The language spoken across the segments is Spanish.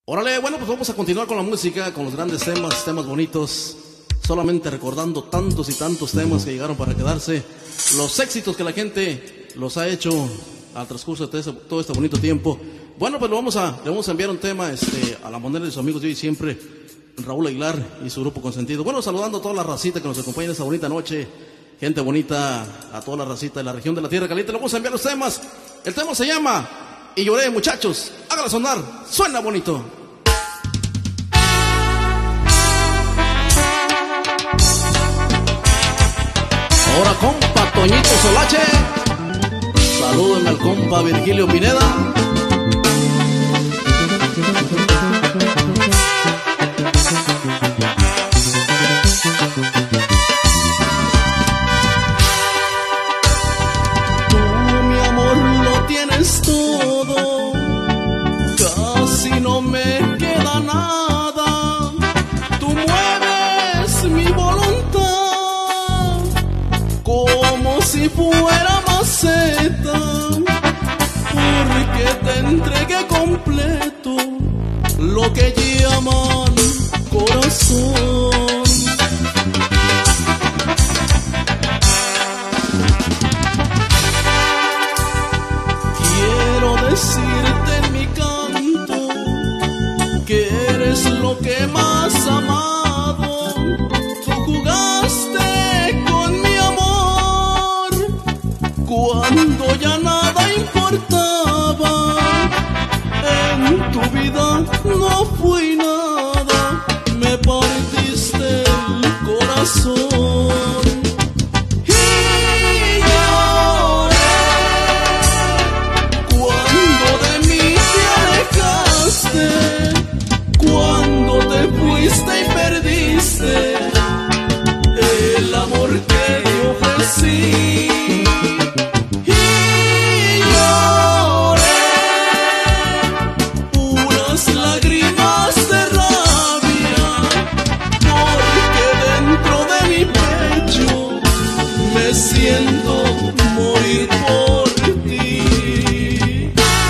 Órale, bueno, pues vamos a continuar con la música, con los grandes temas bonitos, solamente recordando tantos y tantos temas que llegaron para quedarse, los éxitos que la gente los ha hecho al transcurso de todo este bonito tiempo. Bueno, pues le vamos a enviar un tema a la manera de sus amigos de hoy siempre, Raúl Aguilar y su grupo Consentido. Bueno, saludando a toda la racita que nos acompaña en esta bonita noche, gente bonita, a toda la racita de la región de la Tierra Caliente. Le vamos a enviar los temas. El tema se llama Y Lloré, muchachos. Hágala sonar, suena bonito. Ahora compa Toñito Solache, salúdenme al compa Virgilio Pineda. Tú, mi amor, lo tienes todo, casi no me queda nada. Tú mueves mi voluntad como si fuera maceta, porque te entregué completo lo que llaman corazón. Quiero decirte en mi canto que eres lo que más amado. Tú jugaste con mi amor cuando ya nada importaba. En tu vida no fui nada, me partiste el corazón. Y lloré cuando de mí te alejaste, cuando te fuiste y perdiste el amor que te ofrecí. Y lloré unas lágrimas de rabia, porque dentro de mi pecho me siento morir por ti.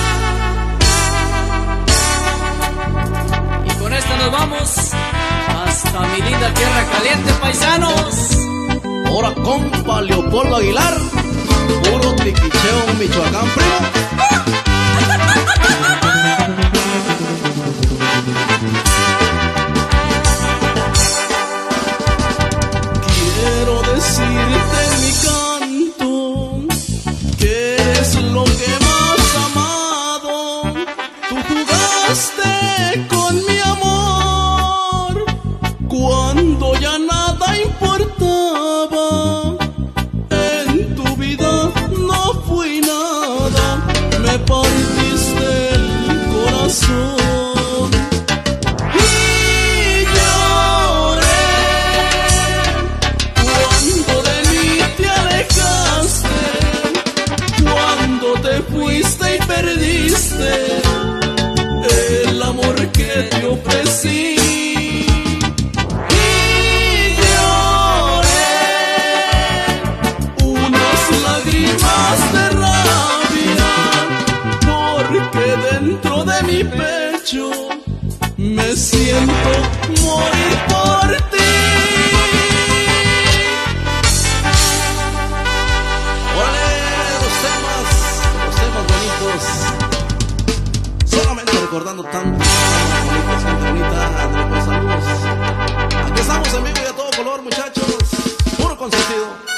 Y con esto nos vamos hasta mi linda tierra caliente, paisanos. Ahora compa Leopoldo Aguilar, puro triquicheo Michoacán, primo. Quiero decirte en mi canto que eres lo que más amado. Tú jugaste con mi amor cuando ya nada importaba. En tu vida no fui nada, me partiste el corazón. Y lloré cuando de mí te alejaste, cuando te fuiste y perdiste el amor que te ofrecí. Y lloré unas lágrimas de rabia, porque dentro de mi pecho me siento morir por ti. Órale, los temas bonitos, solamente recordando tantos temas bonitos, gente bonita, André, pues saludos. Aquí estamos en vivo y a todo color, muchachos, puro Consentido.